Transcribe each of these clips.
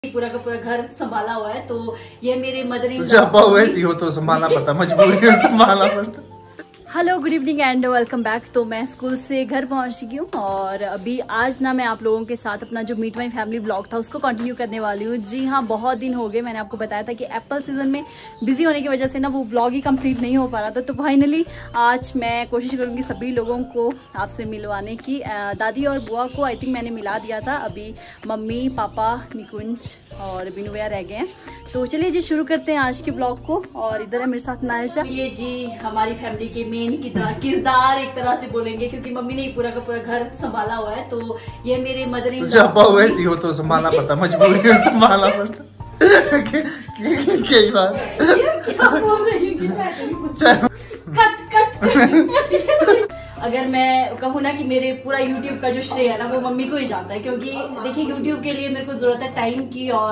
पूरा का पूरा घर संभाला हुआ है। तो ये मेरे मदर इन लॉ ऐसी हो तो संभालना पड़ता, मजबूरी है संभालना पड़ता। Hello, good evening and welcome back. तो मैं स्कूल से घर पहुंच चुकी हूँ और अभी आज ना मैं आप लोगों के साथ अपना जो मीट माई फैमिली व्लॉग था उसको कंटिन्यू करने वाली हूँ। जी हाँ, बहुत दिन हो गए, मैंने आपको बताया था कि एप्पल सीजन में बिजी होने की वजह से ना वो व्लॉग ही कंप्लीट नहीं हो पा रहा था। तो फाइनली आज मैं कोशिश करूंगी सभी लोगों को आपसे मिलवाने की। दादी और बुआ को आई थिंक मैंने मिला दिया था, अभी मम्मी पापा निकुंज और बिनू भैया रह गए हैं। तो चलिए जी शुरू करते हैं आज के ब्लॉग को। और इधर है मेरे साथ नायशा। ये जी हमारी फैमिली के मेन किरदार एक तरह से बोलेंगे, क्योंकि मम्मी ने पूरा का पूरा घर संभाला हुआ है। तो ये मेरे मदर इन लॉ ऐसी हो तो संभालना पड़ता, मजबूरी है संभालना पड़ता। कई बार क्या बोल रही हूँ, कट अगर मैं कहूँ ना कि मेरे पूरा YouTube का जो श्रेय है ना वो मम्मी को ही जाता है, क्योंकि देखिए YouTube के लिए मेरे को जरूरत है टाइम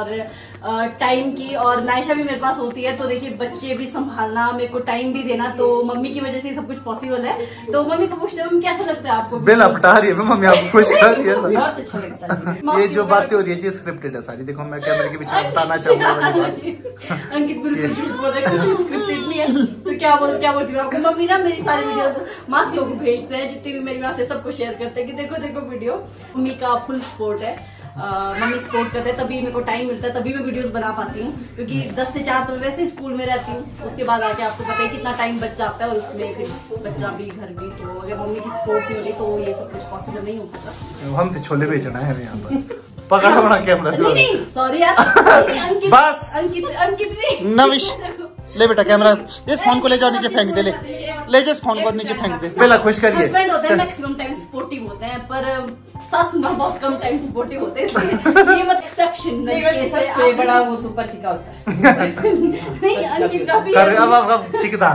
की और नायशा भी मेरे पास होती है। तो देखिए बच्चे भी संभालना, मेरे को टाइम भी देना, तो मम्मी की वजह से सब कुछ पॉसिबल है। तो मम्मी को पूछते हैं कैसा लगता है आपको? बेला पटा रही है मम्मी, आपको खुश कर रही है। बहुत अच्छा लगता है। ये जो बातें हो रही है स्क्रिप्टेड है सारी। देखो मैं कैमरे के पीछे बताना चाहूंगा अंकित बिल्कुल झूठ बोल रहे हैं, स्क्रिप्टेड नहीं है। तो क्या बोलती हूँ आपको, मम्मी ना मेरी सारी वीडियोस मासियों को भेजते हैं, जितनी भी मेरी मासी सबको शेयर करते हैं कि देखो वीडियो। मम्मी का फुल सपोर्ट है, मम्मी सपोर्ट करते हैं, तभी मेरे को टाइम मिलता है, तभी मैं वीडियोस बना पाती हूँ। क्योंकि 10 से 4 तो मैं वैसे स्कूल में रहती हूँ, उसके बाद आके आपको पता है कितना टाइम बच जाता है, और उसमें फिर बच्चा भी घर भी। तो अगर मम्मी की सपोर्ट नहीं हो रही तो ये सब कुछ पॉसिबल नहीं हो पाता। हम तो छोले बेचना है यहाँ पर पकड़ा बना कैमरा। नहीं सॉरी यार, बस अंकित भी नविश ले बेटा कैमरा, इस फोन को ले जाओ नीचे फेंक दे, ले जा इस फोन को नीचे फेंक दे। पहला खुश करिए। हस्बैंड होते हैं मैक्सिमम टाइम सपोर्टिव होते हैं, पर सासू माँ बहुत कम टाइम सपोर्टिव होते हैं, इसलिए ये मत एक्सेप्शन सबसे बड़ा वो तो पति का होता है। नहीं अंकित का भी अब चिकदार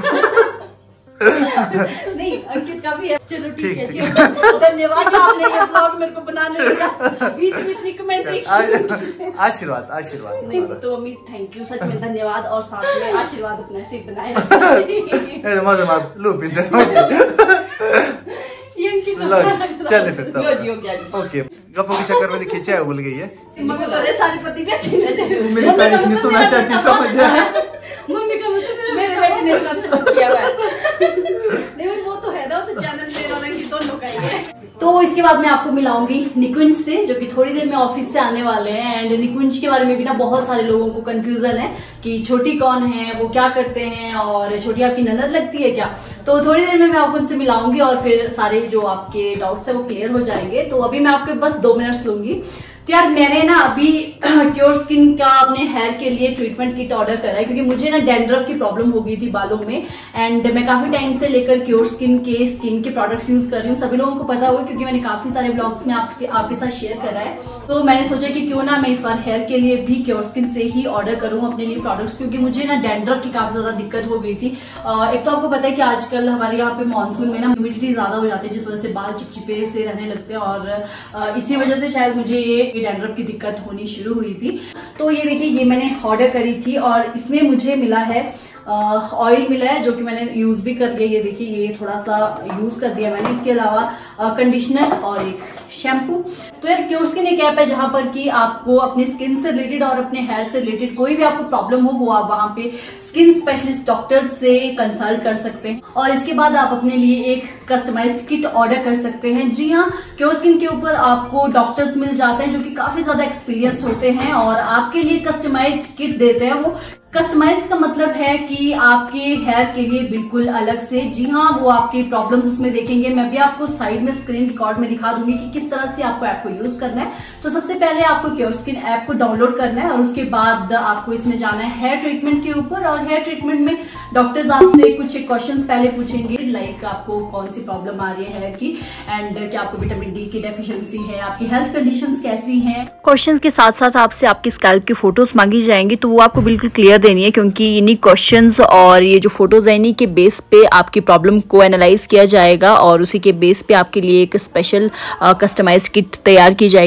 नहीं, अंकित का भी है। चलो ठीक है, धन्यवाद आपने ये ब्लॉग मेरे को बनाने दिया, बीच में इतनी कमेंट। आशीर्वाद नहीं तो मम्मी थैंक यू, सच में धन्यवाद, और साथ में आशीर्वाद अपने ऐसे बनाए रखें। चले फिर ओके, गप्पों के चक्कर में खींचा है, भूल गई है मम्मी। तो सारे पति भी अच्छे मेरी तारीफ नहीं सुनना चाहती, समझ मम्मी का मतलब मेरे बेटे ने किया हुआ है। नहीं वो तो है ना, तो चैनल मेरा और अंकित दोनों का ही है। तो इसके बाद मैं आपको मिलाऊंगी निकुंज से, जो कि थोड़ी देर में ऑफिस से आने वाले हैं। एंड निकुंज के बारे में भी ना बहुत सारे लोगों को कंफ्यूजन है कि छोटी कौन है, वो क्या करते हैं, और छोटी आपकी ननद लगती है क्या। तो थोड़ी देर में मैं आपको उनसे मिलाऊंगी और फिर सारे जो आपके डाउट्स है वो क्लियर हो जाएंगे। तो अभी मैं आपके बस 2 मिनट्स लूंगी। तो यार मैंने ना अभी क्योर स्किन का अपने हेयर के लिए ट्रीटमेंट किट ऑर्डर करा है, क्योंकि मुझे ना डैंड्रफ की प्रॉब्लम हो गई थी बालों में। एंड मैं काफी टाइम से लेकर क्योर स्किन के प्रोडक्ट्स यूज कर रही हूँ। सभी लोगों को पता होगा क्योंकि मैंने काफी सारे ब्लॉग्स में आपके साथ शेयर करा है। तो मैंने सोचा कि क्यों ना मैं इस बार हेयर के लिए भी क्योर स्किन से ही ऑर्डर करूँ अपने लिए प्रोडक्ट्स, क्योंकि मुझे ना डैंड्रफ की काफी ज्यादा दिक्कत हो गई थी। एक तो आपको पता है कि आजकल हमारे यहाँ पे मानसून में ना ह्यूमिडिटी ज्यादा हो जाती है, जिस वजह से बाल चिपचिपे से रहने लगते हैं, और इसी वजह से शायद मुझे ये डैंड्रफ की दिक्कत होनी शुरू हुई थी। तो ये देखिए, ये मैंने ऑर्डर करी थी और इसमें मुझे मिला है ऑयल मिला है, जो कि मैंने यूज भी कर लिया। ये देखिए, ये थोड़ा सा यूज कर दिया मैंने। इसके अलावा कंडीशनर और एक शैम्पू। तो यार क्योर स्किन एक ऐप है जहां पर कि आपको अपनी स्किन से रिलेटेड और अपने हेयर से रिलेटेड कोई भी आपको प्रॉब्लम हो, वो आप वहां पे स्किन स्पेशलिस्ट डॉक्टर से कंसल्ट कर सकते हैं, और इसके बाद आप अपने लिए एक कस्टमाइज्ड किट ऑर्डर कर सकते हैं। जी हाँ, क्योर स्किन के ऊपर आपको डॉक्टर्स मिल जाते हैं जो कि काफी ज्यादा एक्सपीरियंस्ड होते हैं और आपके लिए कस्टमाइज्ड किट देते हैं। वो कस्टमाइज्ड का मतलब है कि आपके हेयर के लिए बिल्कुल अलग से। जी हाँ, वो आपकी प्रॉब्लम्स उसमें देखेंगे। मैं भी आपको साइड में स्क्रीन रिकॉर्ड में दिखा दूंगी कि किस तरह से आपको ऐप को यूज करना है। तो सबसे पहले आपको क्योर स्किन ऐप को डाउनलोड करना है, और उसके बाद आपको इसमें जाना है हेयर ट्रीटमेंट के ऊपर। और हेयर ट्रीटमेंट में डॉक्टर्स आपसे कुछ क्वेश्चंस पहले पूछेंगे, लाइक आपको कौन सी प्रॉब्लम आ रही है हेयर की, एंड क्या आपको विटामिन डी की डेफिशिएंसी है, आपकी हेल्थ कंडीशंस कैसी हैं। क्वेश्चंस के साथ साथ आपसे आपकी स्कैल्प की फोटोज मांगी जाएंगी, तो वो आपको बिल्कुल क्लियर देनी है, क्योंकि इन्हीं क्वेश्चंस और ये जो फोटोज है इन्हीं के बेस पे आपकी प्रॉब्लम को एनालाइज किया जाएगा, और उसी के बेस पे आपके लिए एक स्पेशल कस्टमाइज्ड किट तैयार की जाएगी।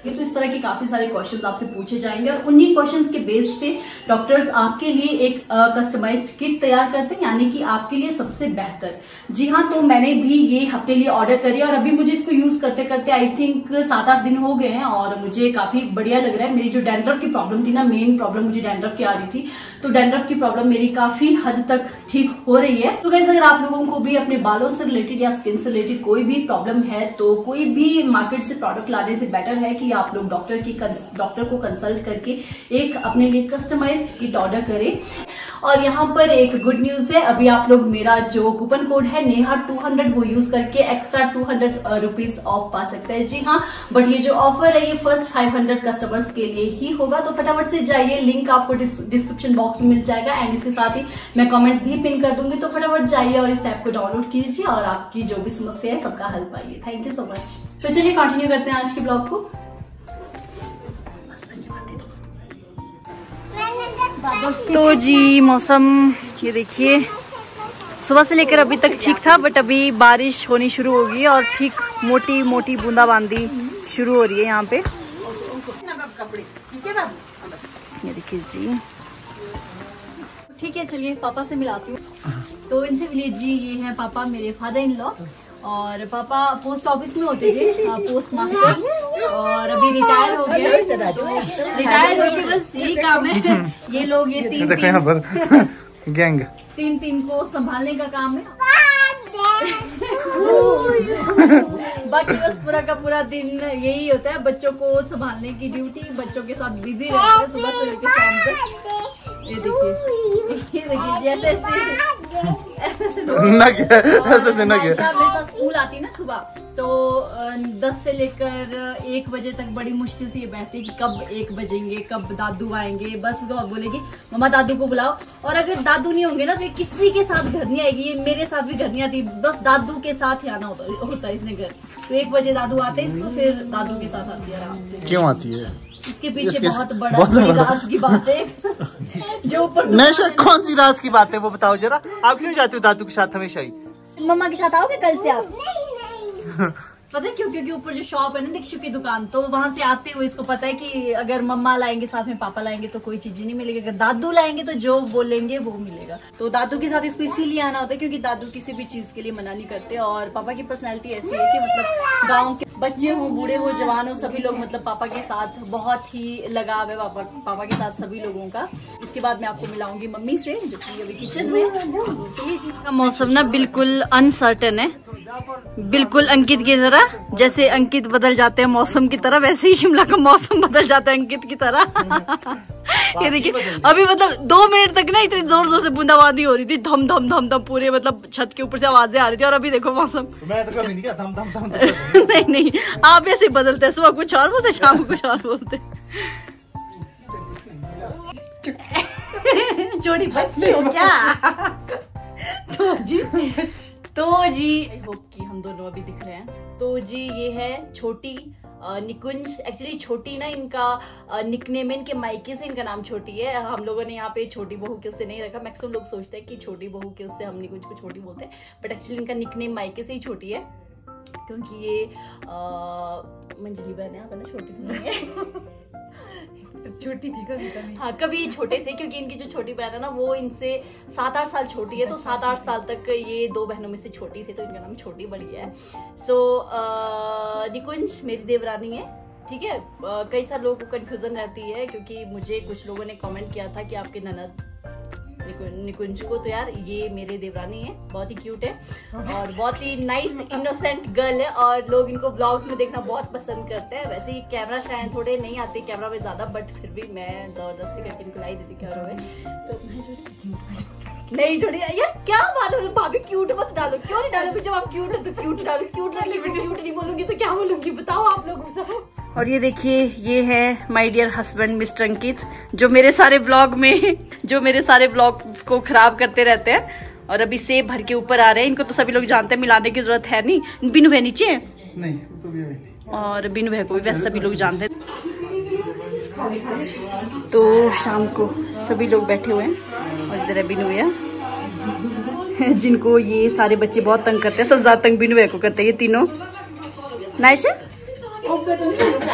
तो इस तरह के काफी सारे क्वेश्चंस आपसे पूछे जाएंगे और उन्हीं क्वेश्चंस के बेस पे डॉक्टर्स आपके लिए एक कस्टमाइज्ड किट तैयार करते हैं, यानी कि आपके लिए सबसे बेहतर। जी हाँ, तो मैंने भी ये अपने लिए ऑर्डर करी और अभी मुझे इसको यूज करते करते आई थिंक 7-8 दिन हो गए हैं और मुझे काफी बढ़िया लग रहा है। मेरी जो डैंड्रफ की प्रॉब्लम थी ना, मेन प्रॉब्लम मुझे डैंड्रफ की आ रही थी, तो डैंड्रफ की प्रॉब्लम मेरी काफी हद तक ठीक हो रही है। तो गाइस, अगर आप लोगों को भी अपने बालों से रिलेटेड या स्किन से रिलेटेड कोई भी प्रॉब्लम है तो कोई भी मार्केट से प्रोडक्ट लाने से बेटर है कि आप लोग डॉक्टर को कंसल्ट करके एक अपने लिए कस्टमाइज्ड किट ऑर्डर करें। और यहाँ पर एक गुड न्यूज है, अभी आप लोग मेरा जो कूपन कोड है नेहा200 वो यूज करके एक्स्ट्रा 200 रुपीज ऑफ पा सकते हैं। जी हाँ, बट ये जो ऑफर है ये फर्स्ट 500 कस्टमर्स के लिए ही होगा, तो फटाफट से जाइए, लिंक आपको डिस्क्रिप्शन बॉक्स में मिल जाएगा एंड इसके साथ ही मैं कमेंट भी पिन कर दूंगी। तो फटाफट जाइए और इस ऐप को डाउनलोड कीजिए और आपकी जो भी समस्या है सबका हल पाइए। Thank you so much. तो चलिए कंटिन्यू करते हैं आज के ब्लॉग को। तो जी मौसम ये देखिए, सुबह से लेकर अभी तक ठीक था, बट अभी बारिश होनी शुरू होगी और ठीक मोटी मोटी बूंदाबांदी शुरू हो रही है यहाँ पे। ये देखिए जी, ठीक है, चलिए पापा से मिलाती हूँ। तो इनसे मिलिए जी, ये हैं पापा, मेरे फादर इन लॉ। और पापा पोस्ट ऑफिस में होते थे, पोस्ट मास्टर, और अभी रिटायर हो गए। रिटायर होके बस यही काम है, ये लोग ये तीन गैंग तीन को संभालने का काम है। बाकी बस पूरा का पूरा दिन यही होता है, बच्चों को संभालने की ड्यूटी, बच्चों के साथ बिजी रहते हैं सुबह से लेकर शाम तक। ये देखिए जैसे ऐसे लोग मेरे साथ स्कूल आती ना सुबह, तो 10 से लेकर 1 बजे तक बड़ी मुश्किल से ये बैठती कि कब 1 बजेंगे, कब दादू आएंगे। बस उसको बोलेगी मम्मा दादू को बुलाओ, और अगर दादू नहीं होंगे ना फिर किसी के साथ घर नहीं आएगी। ये मेरे साथ भी घर नहीं आती, बस दादू के साथ ही आना होता है इसने घर। तो 1 बजे दादू आते हैं इसको, फिर दादू के साथ आती है आराम से। क्यों आती है? इसके पीछे बहुत बड़ी राज की बात है जो ऊपर नैशा, कौन सी राज की बात है वो बताओ जरा। आप क्यों जाते हो दादू के साथ हमेशा ही? मम्मा के साथ आओगे कल से आप? पता है क्यों? क्योंकि ऊपर जो शॉप है ना दीक्षु की दुकान, तो वहां से आते हुए इसको पता है कि अगर मम्मा लाएंगे साथ में, पापा लाएंगे तो कोई चीज ही नहीं मिलेगी, अगर दादू लाएंगे तो जो बोलेंगे वो मिलेगा। तो दादू के साथ इसको इसीलिए आना होता है क्योंकि दादू किसी भी चीज के लिए मना नहीं करते। और पापा की पर्सनैलिटी ऐसी है कि मतलब गाँव के बच्चे हो, बूढ़े हो, जवान हो, सभी लोग मतलब पापा के साथ बहुत ही लगाव है पापा के साथ सभी लोगों का। इसके बाद मैं आपको मिलाऊंगी मम्मी से जो कि अभी किचन में। चलिए जी, का मौसम ना बिल्कुल अनसर्टेन है, बिल्कुल अंकित की तरह। जैसे अंकित बदल जाते हैं मौसम की तरह, वैसे ही शिमला का मौसम बदल जाता है अंकित की तरह। ये देखिए, अभी मतलब 2 मिनट तक ना इतनी जोर जोर से बूंदाबांदी हो रही थी, धम धम धम धम, पूरे मतलब छत के ऊपर से आवाजें आ रही थी। और अभी देखो मौसम, मैं तो कभी नहीं किया धम धम धम। नहीं आप ऐसे बदलते हैं, सुबह कुछ और बोलते, शाम को कुछ और बोलते। छोटी बच्ची हो क्या? तो जी आई होप कि हम दोनों अभी दिख रहे हैं। तो जी ये है छोटी निकुंज। एक्चुअली छोटी ना इनका निकनेम है, इनके मायके से इनका नाम छोटी है। हम लोगों ने यहाँ पे छोटी बहू के उससे नहीं रखा। मैक्सिमम लोग सोचते हैं कि छोटी बहू के उससे हम निकुंज को छोटी बोलते हैं, बट एक्चुअली इनका निकनेम मायके से ही छोटी है, क्योंकि ये मंजली बहन है, ना छोटी नहीं है। छोटी थी कभी। हाँ, कभी छोटे थे, क्योंकि इनकी जो छोटी बहन है ना वो इनसे 7-8 साल छोटी है, तो 7-8 साल तक ये 2 बहनों में से छोटी थी, तो इनका नाम छोटी बड़ी है। सो निकुंज मेरी देवरानी है, ठीक है। कई सारे लोगों को कंफ्यूजन रहती है, क्योंकि मुझे कुछ लोगों ने कमेंट किया था कि आपके ननद निकुंज को, तो यार ये मेरे देवरानी है, बहुत ही क्यूट है और बहुत ही नाइस इनोसेंट गर्ल है, और लोग इनको ब्लॉग्स में देखना बहुत पसंद करते हैं। वैसे ही कैमरा शायद थोड़े नहीं आते कैमरा में ज्यादा, बट फिर भी मैं जबरदस्ती करके इनको लाई देती कैमरा में। तो नहीं छोड़ी यार, क्या बात है भाभी, क्यूट मत डालो। क्यों नहीं डालोगे? जब आप क्यूट हो तो क्यूट डालो, क्यूट नहीं बोलूंगी तो क्या बोलूंगी? बताओ आप लोग, बताओ। और ये देखिए, ये है my dear husband mister Ankit, जो मेरे सारे ब्लॉग्स को खराब करते रहते हैं। और अभी सेब भर के ऊपर आ रहे हैं, इनको तो सभी लोग जानते हैं, मिलाने की जरूरत है नहीं। बिनू है नीचे नहीं, तो भी नहीं। और बिनू है को भी वैसे सभी लोग जानते हैं। तो शाम को सभी लोग बैठे हुए हैं और इधर है बिनू है, जिनको ये सारे बच्चे बहुत तंग करते हैं। सब ज्यादा तंग बिनू को करते हैं ये तीनों। नाइशा ओके तो नहीं होता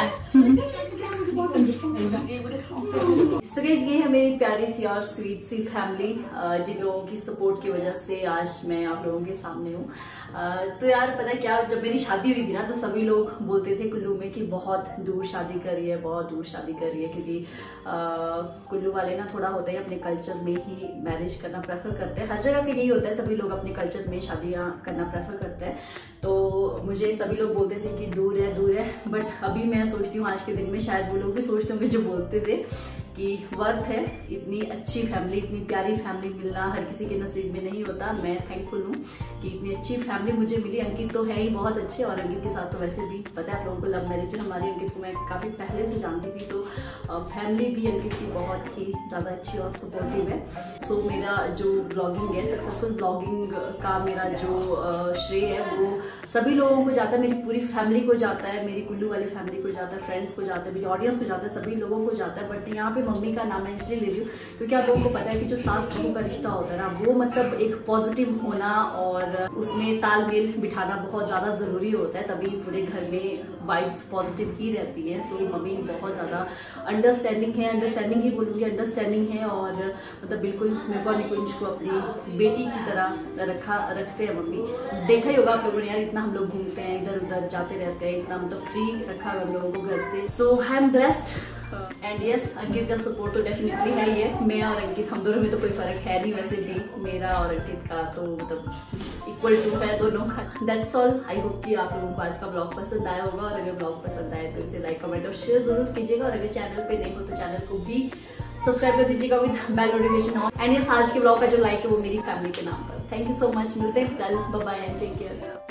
So guys, ये है मेरी प्यारी सी और स्वीट सी फैमिली, जिन लोगों की सपोर्ट की वजह से आज मैं आप लोगों के सामने हूँ। तो यार पता है क्या, जब मेरी शादी हुई थी ना तो सभी लोग बोलते थे कुल्लू में कि बहुत दूर शादी करी है, बहुत दूर शादी करी है, क्योंकि कुल्लू वाले ना थोड़ा होता है अपने कल्चर में ही मैरिज करना प्रेफर करते हैं। हर जगह के यही होता है, सभी लोग अपने कल्चर में शादियाँ करना प्रेफर करते हैं। तो मुझे सभी लोग बोलते थे कि दूर है, बट अभी मैं सोचती हूँ आज के दिन में शायद वो लोग भी सोचते होंगे जो बोलते थे कि वर्थ है। इतनी अच्छी फैमिली, इतनी प्यारी फैमिली मिलना हर किसी के नसीब में नहीं होता। मैं थैंकफुल हूँ कि इतनी अच्छी फैमिली मुझे मिली। अंकित तो है ही बहुत अच्छे, और अंकित के साथ तो वैसे भी पता है आप लोगों को लव मैरिज है हमारी। अंकित को मैं काफ़ी पहले से जानती थी, तो फैमिली भी अंकित की बहुत ही ज़्यादा अच्छी और सपोर्टिव है। सो मेरा जो ब्लॉगिंग है, सक्सेसफुल ब्लॉगिंग का मेरा जो श्रेय है वो सभी लोगों को जाता है, मेरी पूरी फैमिली को जाता है, मेरी कुल्लू वाली फैमिली को जाता है, फ्रेंड्स को जाता है, मेरी ऑडियंस को जाता है, सभी लोगों को जाता है। बट यहाँ पे मम्मी का नाम मैं इसलिए ले रही हूँ क्योंकि आप लोगों को पता है कि जो सास बहू का रिश्ता होता है ना, वो मतलब एक पॉजिटिव होना और उसमें तालमेल बिठाना बहुत ज़्यादा ज़रूरी होता है, तभी पूरे घर में वाइब्स पॉजिटिव ही रहती है। सो मम्मी बहुत ज़्यादा अंडरस्टैंडिंग ही बोलूँगी, अंडरस्टैंडिंग है, और मतलब बिल्कुल मेरे को निकुंज को अपनी बेटी की तरह रखते हैं मम्मी। देखा ही होगा आप लोगों ने यार, इतना हम लोग घूमते हैं, इधर उधर जाते रहते हैं, इतना मतलब फ्री रखा है हम लोगों को घर से। So I am blessed and yes, Ankit का सपोर्ट तो डेफिनेटली है ही है। मैं और अंकित हम दोनों में तो कोई फर्क है नहीं, वैसे भी मेरा और अंकित का तो मतलब इक्वल टू है दोनों का। That's all. आई होप कि आप लोगों को आज का ब्लॉग पसंद आया होगा, और अगर ब्लॉग पसंद आए तो इसे लाइक कमेंट और शेयर जरूर कीजिएगा, और अगर चैनल पे नहीं हो तो चैनल को भी सब्सक्राइब कर दीजिएगा with bell notification on. And yes, आज के ब्लॉग का जो लाइक है वो मेरी फैमिली के नाम पर। थैंक यू सो मच, मिलते हैं कल, bye bye and take care.